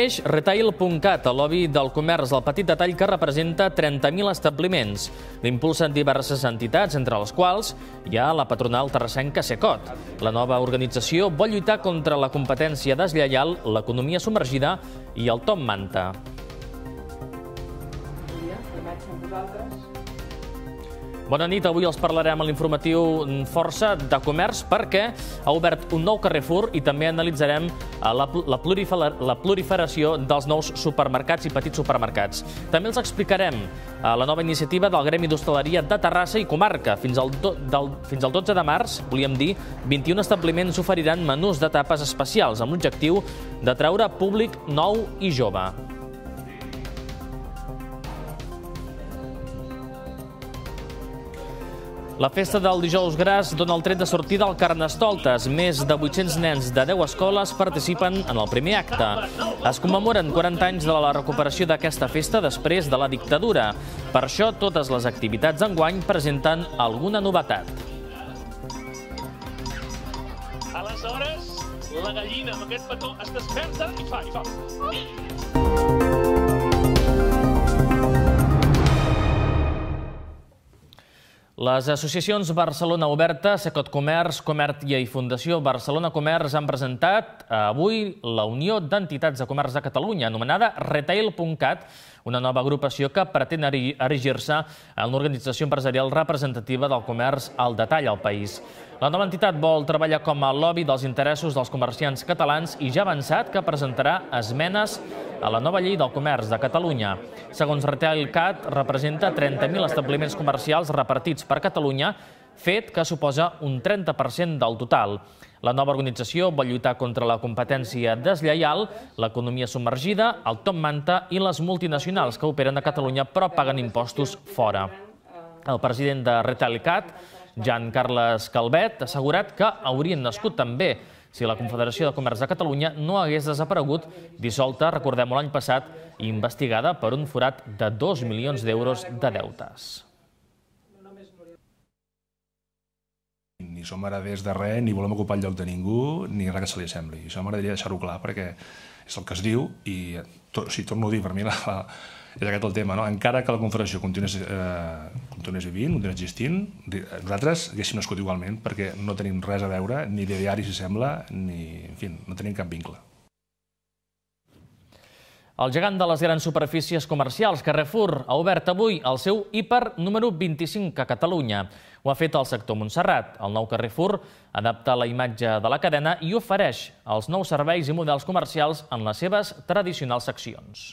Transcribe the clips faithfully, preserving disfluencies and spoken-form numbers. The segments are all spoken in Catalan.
Neix Retail punt cat, el lobby del comerç del petit detall que representa trenta mil establiments. L'impulsen diverses entitats, entre les quals hi ha la patronal terrassenca Secot. La nova organització vol lluitar contra la competència deslleial, l'economia submergida i el top manta. Bona nit, avui els parlarem a l'informatiu Força de Comerç perquè ha obert un nou Carrefour i també analitzarem la, la, la proliferació dels nous supermercats i petits supermercats. També els explicarem la nova iniciativa del Gremi d'Hostaleria de Terrassa i Comarca. Fins al, do, del, fins al dotze de març, volíem dir, vint-i-un establiments oferiran menús d'etapes especials amb l'objectiu d'atraure públic nou i jove. La festa del Dijous Gras dona el tret de sortida al Carnestoltes. Més de vuit-cents nens de deu escoles participen en el primer acte. Es commemoren quaranta anys de la recuperació d'aquesta festa després de la dictadura. Per això, totes les activitats d'enguany presenten alguna novetat. Aleshores, la gallina amb aquest petó es desperta i fa, i fa... Les associacions Barcelona Oberta, Secot Comerç, Comertia i Fundació Barcelona Comerç han presentat avui la Unió d'Entitats de Comerç de Catalunya, anomenada Retail punt cat, una nova agrupació que pretén erigir-se en l'organització empresarial representativa del comerç al detall al país. La nova entitat vol treballar com a lobby dels interessos dels comerciants catalans i ja ha avançat que presentarà esmenes a la nova llei del comerç de Catalunya. Segons Retail Cat, representa trenta mil establiments comercials repartits per Catalunya, fet que suposa un trenta per cent del total. La nova organització vol lluitar contra la competència deslleial, l'economia submergida, el top manta i les multinacionals que operen a Catalunya però paguen impostos fora. El president de Retail Cat, Jean Carles Calvet, ha assegurat que haurien nascut també si la Confederació de Comerç de Catalunya no hagués desaparegut, dissolta, recordem-ho, l'any passat, i investigada per un forat de dos milions d'euros de deutes. Ni som hereders de res, ni volem ocupar el lloc de ningú, ni res que se li assembli. Això m'agradaria deixar-ho clar perquè és el que es diu i, si torno a dir, per mi la, la, és aquest el tema, no? Encara que la Confederació continués, eh, continués vivint, continués existint, nosaltres haguéssim nascut igualment perquè no tenim res a veure, ni d'ideari si sembla, ni, en fi, no tenim cap vincle. El gegant de les grans superfícies comercials, Carrefour, ha obert avui el seu hiper número vint-i-cinc a Catalunya. Ho ha fet el sector Montserrat. El nou Carrefour adapta la imatge de la cadena i ofereix els nous serveis i models comercials en les seves tradicionals seccions.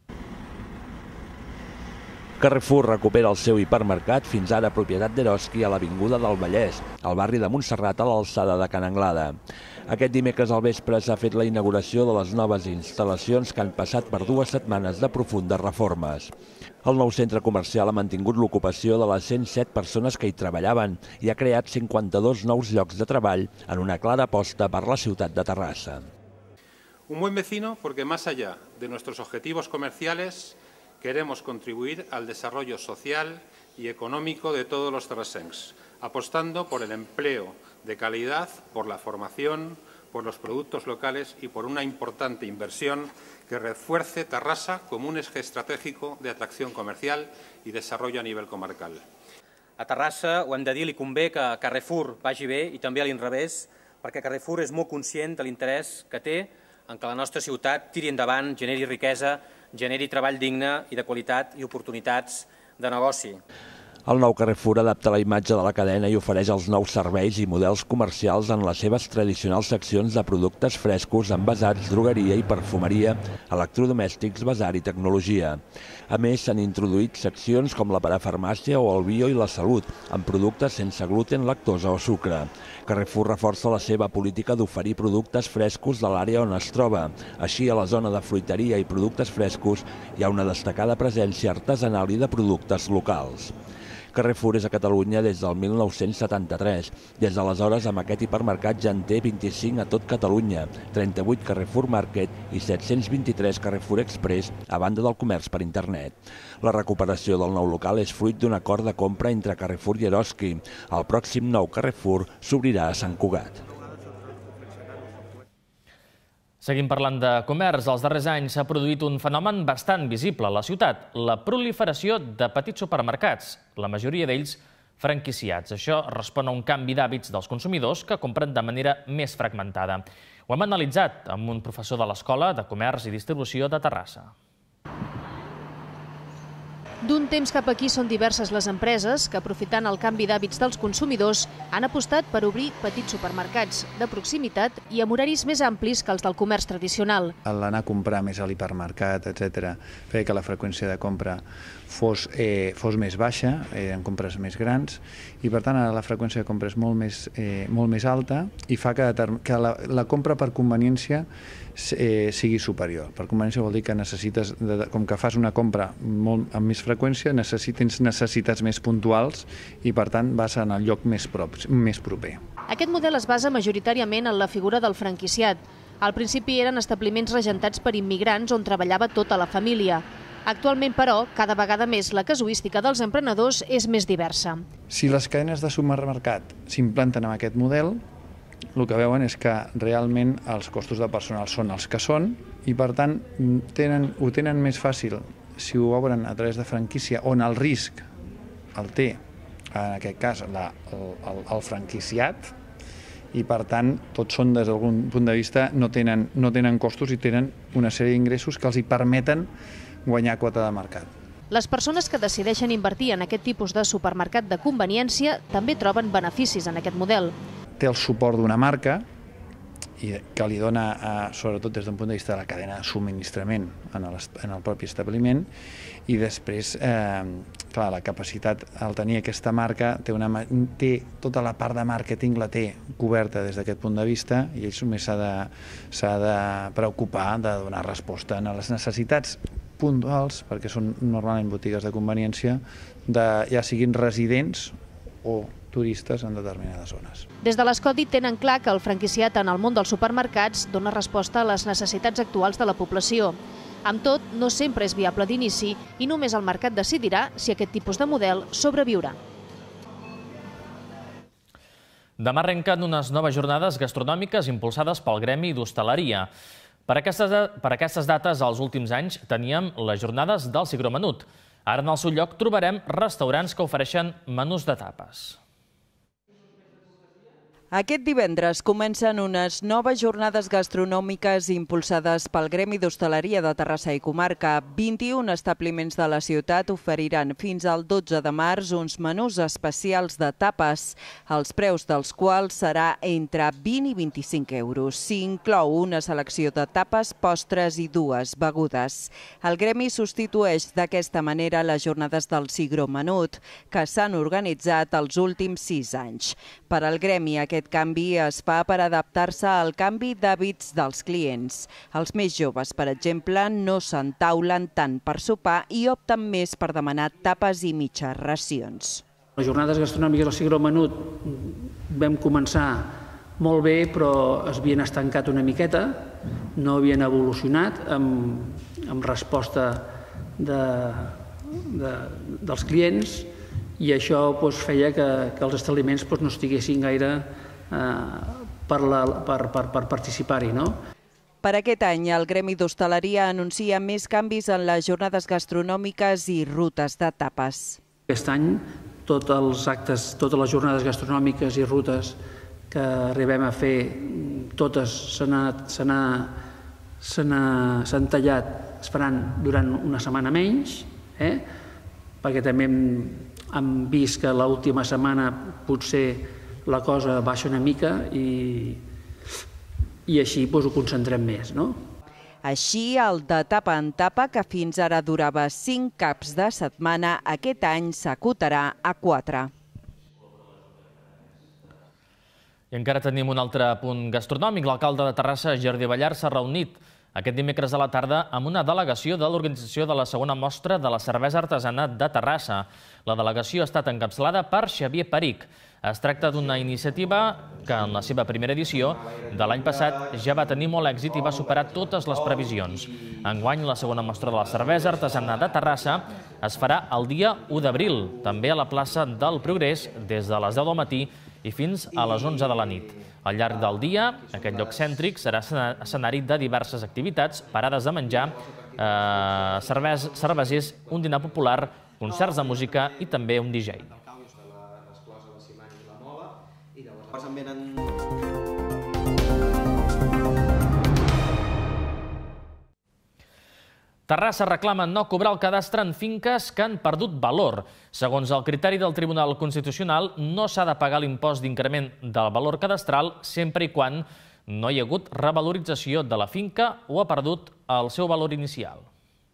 Carrefour recupera el seu hipermercat, fins ara propietat d'Eroski, a l'Avinguda del Vallès, al barri de Montserrat, a l'alçada de Can Anglada. Aquest dimecres al vespre s'ha fet la inauguració de les noves instal·lacions que han passat per dues setmanes de profundes reformes. El nou centre comercial ha mantingut l'ocupació de les cent set persones que hi treballaven i ha creat cinquanta-dos nous llocs de treball en una clara aposta per la ciutat de Terrassa. Un buen vecino porque más allá de nuestros objetivos comerciales queremos contribuir al desarrollo social y económico de todos los terrassencs, apostando por el empleo de calidad, por la formación, por los productos locales y por una importante inversión que refuerce Terrassa como un eje estratégico de atracción comercial y desarrollo a nivel comarcal. A Terrassa, ho hem de dir, li convé que Carrefour vagi bé i també a l'inrevés, perquè Carrefour és molt conscient de l'interès que té en que la nostra ciutat tiri endavant, generi riquesa, generi treball digne i de qualitat i oportunitats de negoci. El nou Carrefour adapta la imatge de la cadena i ofereix els nous serveis i models comercials en les seves tradicionals seccions de productes frescos, envasats, drogueria i perfumeria, electrodomèstics, basar i tecnologia. A més, s'han introduït seccions com la parafarmàcia o el bio i la salut, amb productes sense gluten, lactosa o sucre. Carrefour reforça la seva política d'oferir productes frescos de l'àrea on es troba. Així, a la zona de fruiteria i productes frescos hi ha una destacada presència artesanal i de productes locals. Carrefour és a Catalunya des del mil nou-cents setanta-tres. Des d'aleshores, amb aquest hipermercat ja en té vint-i-cinc a tot Catalunya, trenta-vuit Carrefour Market i set-cents vint-i-tres Carrefour Express, a banda del comerç per internet. La recuperació del nou local és fruit d'un acord de compra entre Carrefour i Eroski. El pròxim nou Carrefour s'obrirà a Sant Cugat. Seguim parlant de comerç. Els darrers anys s'ha produït un fenomen bastant visible a la ciutat, la proliferació de petits supermercats, la majoria d'ells franquiciats. Això respon a un canvi d'hàbits dels consumidors que compren de manera més fragmentada. Ho hem analitzat amb un professor de l'Escola de Comerç i Distribució de Terrassa. D'un temps cap aquí són diverses les empreses que, aprofitant el canvi d'hàbits dels consumidors, han apostat per obrir petits supermercats de proximitat i amb horaris més amplis que els del comerç tradicional. L'anar a comprar més a l'hipermercat, etcètera, feia que la freqüència de compra fos, eh, fos més baixa, eren compres més grans, i per tant la freqüència de compra és molt més, eh, molt més alta i fa que, que la, la compra per conveniència eh, sigui superior. Per conveniència vol dir que necessites, de, com que fas una compra molt, amb més freqüència, necessites necessitats més puntuals i per tant vas en el lloc més, prop, més proper. Aquest model es basa majoritàriament en la figura del franquiciat. Al principi eren establiments regentats per immigrants on treballava tota la família. Actualment, però, cada vegada més la casuística dels emprenedors és més diversa. Si les cadenes de supermercat s'implanten amb aquest model, el que veuen és que realment els costos de personal són els que són i, per tant, tenen, ho tenen més fàcil si ho obren a través de franquícia, on el risc el té, en aquest cas, la, el, el, el franquiciat, i per tant, tots són, des d'algun punt de vista, no tenen, no tenen costos i tenen una sèrie d'ingressos que els hi permeten guanyar quota de mercat. Les persones que decideixen invertir en aquest tipus de supermercat de conveniència també troben beneficis en aquest model. Té el suport d'una marca i que li dona, sobretot des d'un punt de vista de la cadena de subministrament en el, en el propi establiment, i després, eh, clar, la capacitat, al tenir aquesta marca, té, una, té tota la part de màrqueting la té coberta des d'aquest punt de vista i ell només s'ha de, s'ha de preocupar de donar resposta a les necessitats puntuals, perquè són normalment botigues de conveniència, de, ja siguin residents o turistes en determinades zones. Des de l'Escodi tenen clar que el franquiciat en el món dels supermercats dona resposta a les necessitats actuals de la població. Amb tot, no sempre és viable d'inici i només el mercat decidirà si aquest tipus de model sobreviurà. Demà arrenquen unes noves jornades gastronòmiques impulsades pel Gremi d'Hostaleria. Per aquestes, per aquestes dates, als últims anys, teníem les jornades del cigromenut. Ara, en el seu lloc, trobarem restaurants que ofereixen menús de tapes. Aquest divendres comencen unes noves jornades gastronòmiques impulsades pel Gremi d'Hostaleria de Terrassa i Comarca. vint-i-un establiments de la ciutat oferiran fins al dotze de març uns menús especials de tapes, els preus dels quals serà entre vint i vint-i-cinc euros. S'hi inclou una selecció de tapes, postres i dues begudes. El Gremi substitueix d'aquesta manera les jornades del cigromenut, que s'han organitzat els últims sis anys. Per al Gremi, aquest canvi es fa per adaptar-se al canvi d'hàbits dels clients. Els més joves, per exemple, no s'entaulen tant per sopar i opten més per demanar tapes i mitges racions. Les jornades gastronòmiques del cigromenut vam començar molt bé, però es havien estancat una miqueta, no havien evolucionat amb, amb resposta de, de, dels clients, i això doncs, feia que, que els establiments doncs, no estiguessin gaire per, per, per, per participar-hi, no? Per aquest any, el Gremi d'Hostaleria anuncia més canvis en les jornades gastronòmiques i rutes de tapes. Aquest any, tots els actes, totes les jornades gastronòmiques i rutes que arribem a fer, totes s'han tallat, es faran durant una setmana menys, eh? perquè també hem, hem vist que l'última setmana potser la cosa baixa una mica i, i així doncs, ho concentrem més, no? Així, el de tapa en tapa, que fins ara durava cinc caps de setmana, aquest any s'acotarà a quatre. I encara tenim un altre punt gastronòmic. L'alcalde de Terrassa, Jordi Ballart, s'ha reunit aquest dimecres a la tarda amb una delegació de l'organització de la segona mostra de la cervesa artesana de Terrassa. La delegació ha estat encapçalada per Xavier Peric. Es tracta d'una iniciativa que en la seva primera edició de l'any passat ja va tenir molt èxit i va superar totes les previsions. Enguany, la segona mostra de la cervesa artesana de Terrassa es farà el dia u d'abril, també a la plaça del Progrés, des de les deu del matí i fins a les onze de la nit. Al llarg del dia, aquest lloc cèntric serà escenari de diverses activitats, parades de menjar, cervesers, un dinar popular, concerts de música i també un D J. Terrassa reclama no cobrar el cadastre en finques que han perdut valor. Segons el criteri del Tribunal Constitucional, no s'ha de pagar l'impost d'increment del valor cadastral sempre i quan no hi ha hagut revalorització de la finca o ha perdut el seu valor inicial.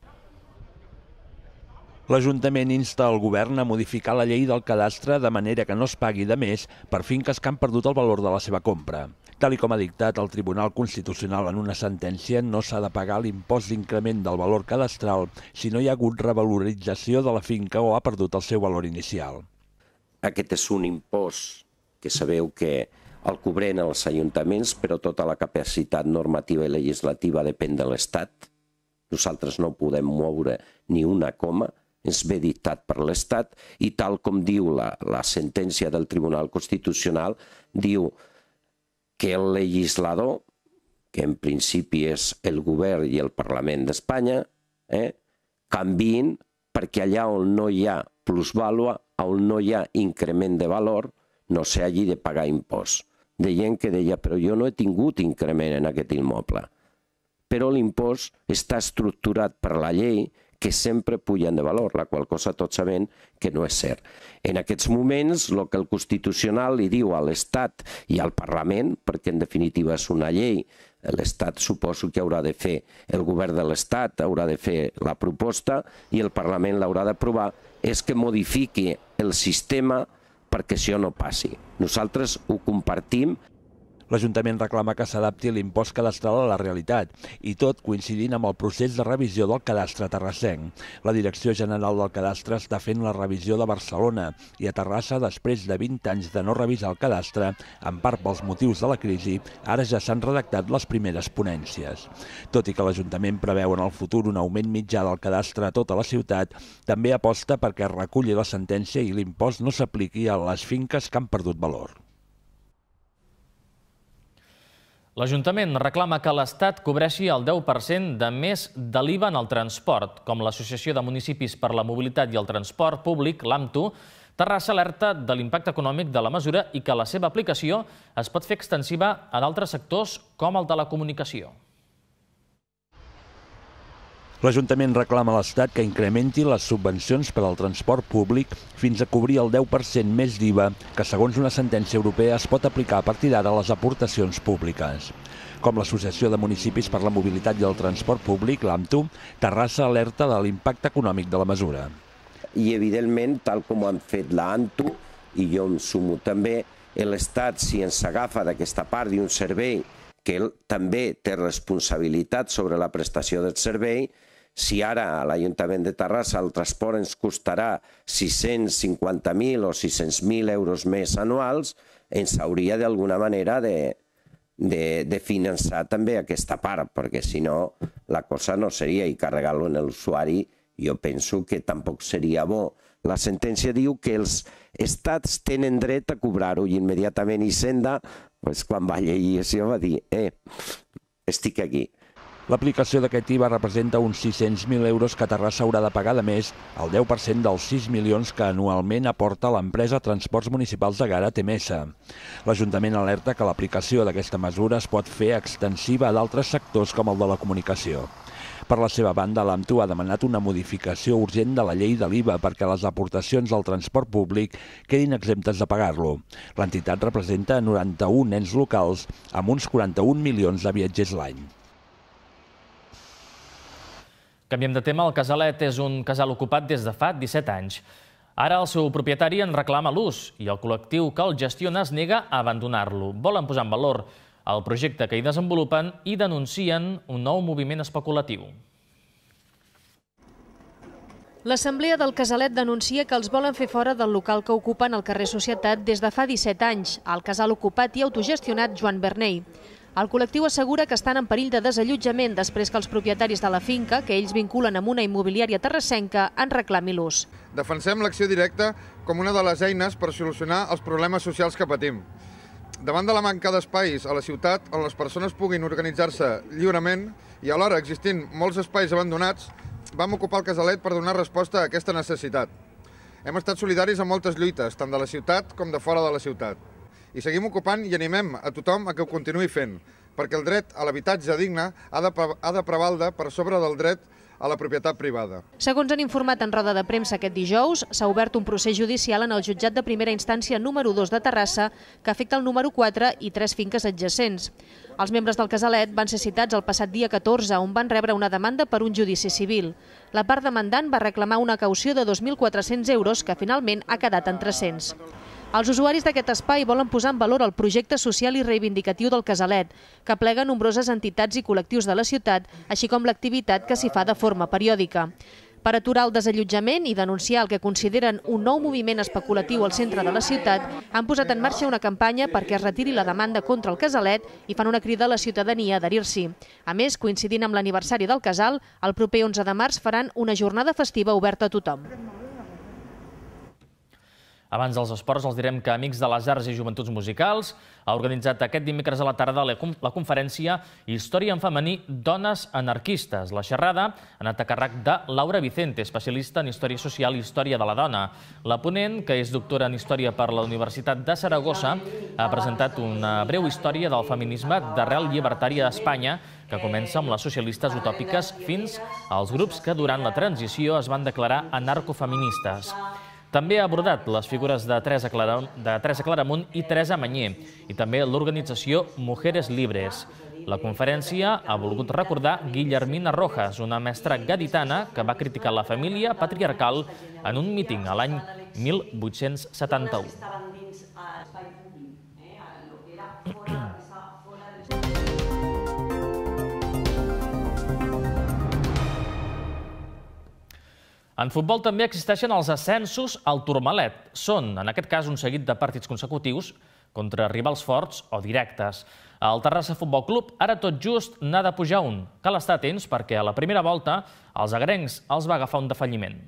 L'Ajuntament insta el govern a modificar la llei del cadastre de manera que no es pagui de més per finques que han perdut el valor de la seva compra. Tal com ha dictat el Tribunal Constitucional en una sentència, no s'ha de pagar l'impost d'increment del valor cadastral si no hi ha hagut revalorització de la finca o ha perdut el seu valor inicial. Aquest és un impost que sabeu que el cobrem els ajuntaments, però tota la capacitat normativa i legislativa depèn de l'Estat. Nosaltres no podem moure ni una coma, ens ve dictat per l'Estat i tal com diu la, la sentència del Tribunal Constitucional, diu que el legislador, que en principi és el govern i el Parlament d'Espanya, eh, canviïn perquè allà on no hi ha plusvàlua, on no hi ha increment de valor, no s'hagi de pagar impost. De gent que deia, però jo no he tingut increment en aquest immoble. Però l'impost està estructurat per la llei que sempre pugen de valor, la qual cosa tots sabem que no és cert. En aquests moments, el que el Constitucional li diu a l'Estat i al Parlament, perquè en definitiva és una llei, l'Estat suposo que haurà de fer, el govern de l'Estat haurà de fer la proposta i el Parlament l'haurà d'aprovar, és que modifiqui el sistema perquè això no passi. Nosaltres ho compartim. L'Ajuntament reclama que s'adapti l'impost cadastral a la realitat, i tot coincidint amb el procés de revisió del cadastre terrassenc. La Direcció General del Cadastre està fent la revisió de Barcelona i a Terrassa, després de vint anys de no revisar el cadastre, en part pels motius de la crisi, ara ja s'han redactat les primeres ponències. Tot i que l'Ajuntament preveu en el futur un augment mitjà del cadastre a tota la ciutat, també aposta perquè es reculli la sentència i l'impost no s'apliqui a les finques que han perdut valor. L'Ajuntament reclama que l'Estat cobreixi el deu per cent de més de l'I V A en el transport. Com l'Associació de Municipis per la Mobilitat i el Transport Públic, l'AMTU, Terrassa alerta de l'impacte econòmic de la mesura i que la seva aplicació es pot fer extensiva a d'altres sectors com el de la comunicació. L'Ajuntament reclama a l'Estat que incrementi les subvencions per al transport públic fins a cobrir el deu per cent més d'I V A, que segons una sentència europea es pot aplicar a partir d'ara a les aportacions públiques. Com l'Associació de Municipis per la Mobilitat i el Transport Públic, l'AMTU, Terrassa alerta de l'impacte econòmic de la mesura. I evidentment, tal com han fet l'AMTU, i jo em sumo també, l'Estat, si ens agafa d'aquesta part d'un servei que ell també té responsabilitat sobre la prestació del servei, si ara a l'Ajuntament de Terrassa el transport ens costarà sis-cents cinquanta mil o sis-cents mil euros més anuals, ens hauria d'alguna manera de, de, de finançar també aquesta part, perquè si no la cosa no seria, i carregar-lo en l'usuari jo penso que tampoc seria bo. La sentència diu que els estats tenen dret a cobrar-ho i immediatament Hisenda, pues, quan va llegir això va dir, eh, estic aquí. L'aplicació d'aquest I V A representa uns sis-cents mil euros que Terrassa haurà de pagar de més, el deu per cent dels sis milions que anualment aporta l'empresa Transports Municipals de Gara, T M S. L'Ajuntament alerta que l'aplicació d'aquesta mesura es pot fer extensiva a d'altres sectors com el de la comunicació. Per la seva banda, l'AMTU ha demanat una modificació urgent de la llei de l'I V A perquè les aportacions al transport públic quedin exemptes de pagar-lo. L'entitat representa noranta-un ens locals amb uns quaranta-un milions de viatgers l'any. Canviem de tema. El Casalet és un casal ocupat des de fa disset anys. Ara el seu propietari en reclama l'ús i el col·lectiu que el gestiona es nega a abandonar-lo. Volen posar en valor el projecte que hi desenvolupen i denuncien un nou moviment especulatiu. L'Assemblea del Casalet denuncia que els volen fer fora del local que ocupen al carrer Societat des de fa disset anys, el casal ocupat i autogestionat Joan Vernei. El col·lectiu assegura que estan en perill de desallotjament després que els propietaris de la finca, que ells vinculen amb una immobiliària terrassenca, en reclami l'ús. Defensem l'acció directa com una de les eines per solucionar els problemes socials que patim. Davant de la manca d'espais a la ciutat on les persones puguin organitzar-se lliurement i alhora existint molts espais abandonats, vam ocupar el casalet per donar resposta a aquesta necessitat. Hem estat solidaris amb moltes lluites, tant de la ciutat com de fora de la ciutat. I seguim ocupant i animem a tothom a que ho continuï fent, perquè el dret a l'habitatge digne ha de, ha de prevaldre per sobre del dret a la propietat privada. Segons han informat en roda de premsa aquest dijous, s'ha obert un procés judicial en el jutjat de primera instància número dos de Terrassa que afecta el número quatre i tres finques adjacents. Els membres del casalet van ser citats el passat dia catorze, on van rebre una demanda per un judici civil. La part demandant va reclamar una caució de dos mil quatre-cents euros que finalment ha quedat en tres-cents. Els usuaris d'aquest espai volen posar en valor el projecte social i reivindicatiu del casalet, que plega nombroses entitats i col·lectius de la ciutat, així com l'activitat que s'hi fa de forma periòdica. Per aturar el desallotjament i denunciar el que consideren un nou moviment especulatiu al centre de la ciutat, han posat en marxa una campanya perquè es retiri la demanda contra el casalet i fan una crida a la ciutadania a adherir-s'hi. A més, coincidint amb l'aniversari del casal, el proper onze de març faran una jornada festiva oberta a tothom. Abans dels esports, els direm que Amics de les Arts i Joventuts Musicals ha organitzat aquest dimecres a la tarda la conferència Història en femení, dones anarquistes. La xerrada ha anat a càrrec de Laura Vicente, especialista en Història Social i Història de la Dona. La ponent, que és doctora en Història per la Universitat de Saragossa, ha presentat una breu història del feminisme d'arrel llibertària d'Espanya, que comença amb les socialistes utòpiques fins als grups que durant la transició es van declarar anarcofeministes. També ha abordat les figures de Teresa Claramunt i Teresa Mañé i també l'organització Mujeres Libres. La conferència ha volgut recordar Guillermina Rojas, una mestra gaditana que va criticar la família patriarcal en un míting a l'any mil vuit-cents setanta-u. En futbol també existeixen els ascensos al Tourmalet. Són, en aquest cas, un seguit de partits consecutius contra rivals forts o directes. El Terrassa Futbol Club ara tot just n'ha de pujar un. Cal estar atents perquè a la primera volta els agrencs els va agafar un defalliment.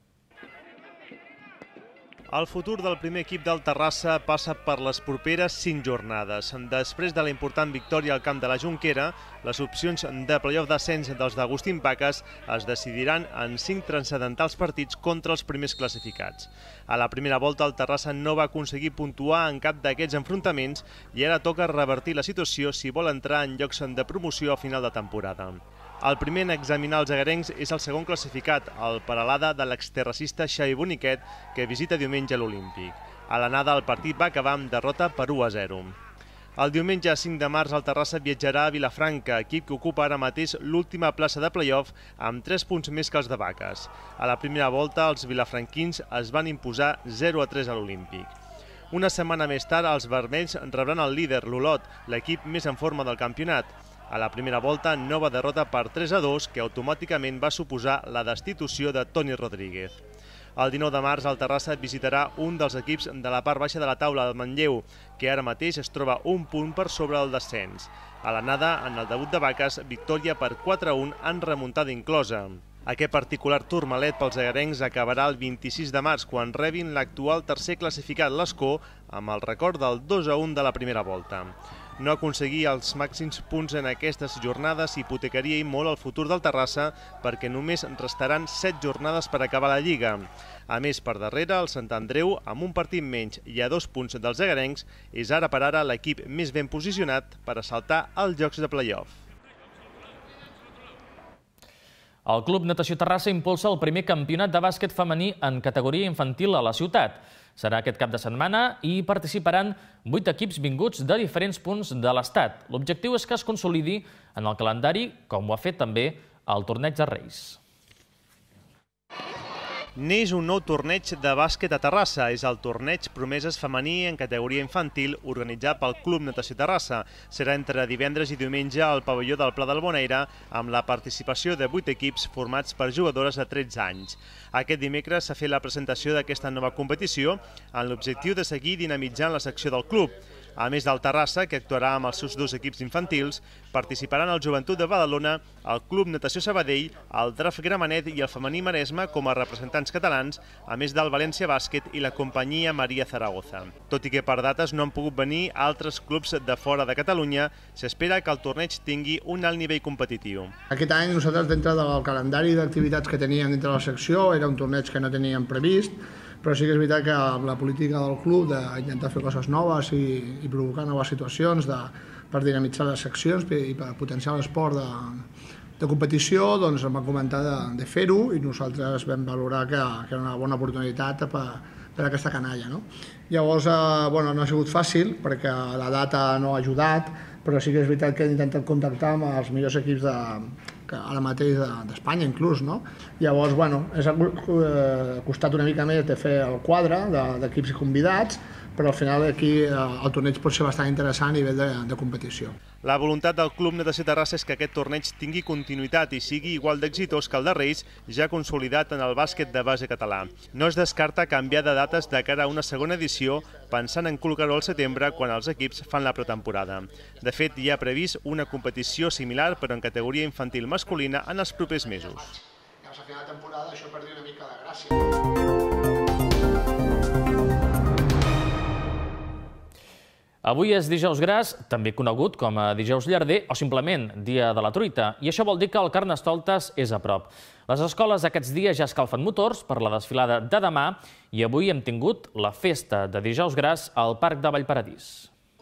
El futur del primer equip del Terrassa passa per les properes cinc jornades. Després de la important victòria al camp de la Jonquera, les opcions de playoff d'ascens dels d'Agustín Paques es decidiran en cinc transcendentals partits contra els primers classificats. A la primera volta el Terrassa no va aconseguir puntuar en cap d'aquests enfrontaments i ara toca revertir la situació si vol entrar en llocs de promoció a final de temporada. El primer en examinar els agarencs és el segon classificat, el Peralada de l'exterracista Xavi Boniquet, que visita diumenge l'Olímpic. A l'anada el partit va acabar amb derrota per u a zero. El diumenge cinc de març el Terrassa viatjarà a Vilafranca, equip que ocupa ara mateix l'última plaça de playoff amb tres punts més que els de Vaques. A la primera volta els vilafranquins es van imposar zero a tres a l'Olímpic. Una setmana més tard els vermells rebran el líder, l'Olot, l'equip més en forma del campionat. A la primera volta, nova derrota per tres a dos, que automàticament va suposar la destitució de Toni Rodríguez. El dinou de març, el Terrassa visitarà un dels equips de la part baixa de la taula, el Manlleu, que ara mateix es troba un punt per sobre el descens. A l'anada, en el debut de Vaques, victòria per quatre a un en remuntada inclosa. Aquest particular Tourmalet pels agarencs acabarà el vint-i-sis de març, quan rebin l'actual tercer classificat, l'Escó, amb el record del dos a un de la primera volta. No aconseguir els màxims punts en aquestes jornades hipotecaria i molt el futur del Terrassa perquè només restaran set jornades per acabar la Lliga. A més, per darrere, el Sant Andreu, amb un partit menys i a dos punts dels agarencs, és ara per ara l'equip més ben posicionat per assaltar els jocs de playoff. El Club Natació Terrassa impulsa el primer campionat de bàsquet femení en categoria infantil a la ciutat. Serà aquest cap de setmana i participaran vuit equips vinguts de diferents punts de l'Estat. L'objectiu és que es consolidi en el calendari, com ho ha fet també el Torneig de Reis. Neix un nou torneig de bàsquet a Terrassa. És el Torneig Promeses Femení en categoria infantil organitzat pel Club Natació Terrassa. Serà entre divendres i diumenge al pavelló del Pla del Bonaire amb la participació de vuit equips formats per jugadores de tretze anys. Aquest dimecres s'ha fet la presentació d'aquesta nova competició amb l'objectiu de seguir dinamitzant la secció del club. A més del Terrassa, que actuarà amb els seus dos equips infantils, participaran el Joventut de Badalona, el Club Natació Sabadell, el Draf Gramenet i el Femení Maresme com a representants catalans, a més del València Bàsquet i la companyia Maria Zaragoza. Tot i que per dates no han pogut venir altres clubs de fora de Catalunya, s'espera que el torneig tingui un alt nivell competitiu. Aquest any nosaltres, dintre del calendari d'activitats que teníem dintre de la secció, era un torneig que no teníem previst, però sí que és veritat que la política del club d'intentar fer coses noves i, i provocar noves situacions de, per dinamitzar les seccions i per potenciar l'esport de, de competició, doncs em van comentar de, de fer-ho i nosaltres vam valorar que, que era una bona oportunitat per, per aquesta canalla. No? Llavors, eh, bueno, no ha sigut fàcil perquè la data no ha ajudat, però sí que és veritat que hem intentat contactar amb els millors equips de, que ara mateix d'Espanya inclús, no? Llavors, bueno, és costat una mica més de fer el quadre d'equips convidats, però al final aquí el torneig pot ser bastant interessant a nivell de, de competició. La voluntat del Club Natació Terrassa és que aquest torneig tingui continuïtat i sigui igual d'exitós que el de Reis, ja consolidat en el bàsquet de base català. No es descarta canviar de dates de cara a una segona edició, pensant en col·locar-ho al setembre quan els equips fan la pretemporada. De fet, hi ha previst una competició similar, però en categoria infantil masculina, en els propers mesos. Llavors, a final de temporada això perdi una mica de gràcia. Avui és dijous gras, també conegut com a dijous llarder o simplement dia de la truita, i això vol dir que el Carnestoltes és a prop. Les escoles aquests dies ja escalfen motors per la desfilada de demà i avui hem tingut la festa de dijous gras al Parc de Vallparadís.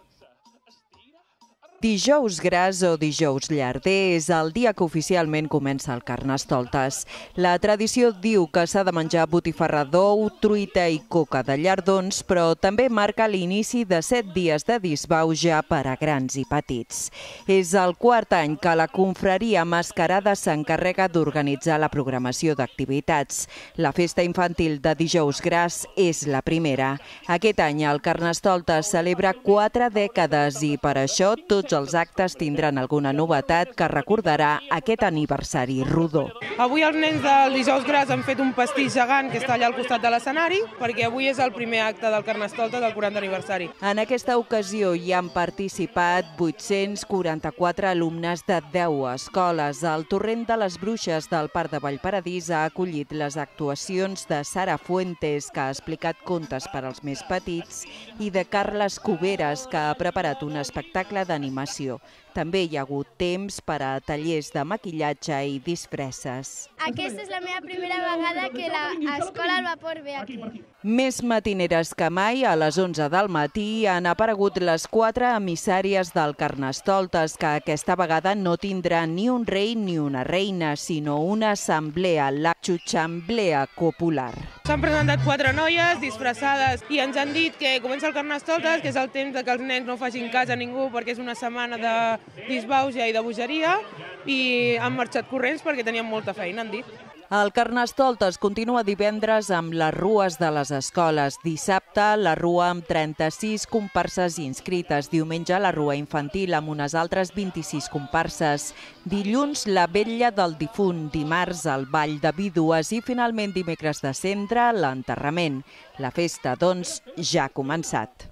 Dijous gras o dijous llarder és el dia que oficialment comença el Carnestoltes. La tradició diu que s'ha de menjar botifarra d'ou, truita i coca de llardons, però també marca l'inici de set dies de disbauja per a grans i petits. És el quart any que la confraria Mascarada s'encarrega d'organitzar la programació d'activitats. La festa infantil de dijous gras és la primera. Aquest any el Carnestoltes celebra quatre dècades i per això tots els actes tindran alguna novetat que recordarà aquest aniversari rodó. Avui els nens del dijous gras han fet un pastís gegant que està allà al costat de l'escenari, perquè avui és el primer acte del Carnestoltes del quarantè aniversari. En aquesta ocasió hi han participat vuit-cents quaranta-quatre alumnes de deu escoles. El Torrent de les Bruixes del Parc de Vallparadís ha acollit les actuacions de Sara Fuentes, que ha explicat contes per als més petits, i de Carles Cuberes, que ha preparat un espectacle d'animació. També hi ha hagut temps per a tallers de maquillatge i disfresses. Aquesta és la meva primera vegada que l'escola al vapor ve aquí. Més matineres que mai, a les onze del matí han aparegut les quatre emissàries del Carnestoltes, que aquesta vegada no tindrà ni un rei ni una reina, sinó una assemblea, la Xuxamblea Popular. S'han presentat quatre noies disfressades i ens han dit que comença el Carnestoltes, que és el temps que els nens no facin cas a ningú perquè és una setmana de disbauja i de bogeria, i han marxat corrents perquè tenien molta feina, han dit. El Carnestoltes continua divendres amb les rues de les escoles. Dissabte, la rua amb trenta-sis comparses inscrites. Diumenge, la rua infantil amb unes altres vint-i-sis comparses. Dilluns, la vetlla del difunt. Dimarts, el ball de vídues i finalment dimecres de cendre, l'enterrament. La festa, doncs, ja ha començat.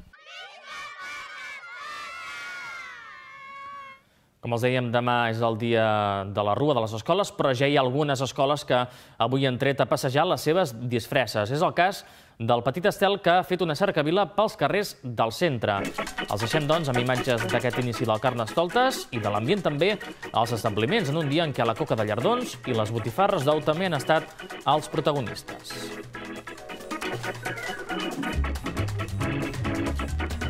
Com els dèiem, demà és el dia de la Rua de les Escoles, però ja hi ha algunes escoles que avui han tret a passejar les seves disfresses. És el cas del petit Estel, que ha fet una cercavila pels carrers del centre. Els deixem, doncs, amb imatges d'aquest inici del Carnestoltes i de l'ambient també als establiments, en un dia en què la coca de llardons i les botifarres d'ou també han estat els protagonistes.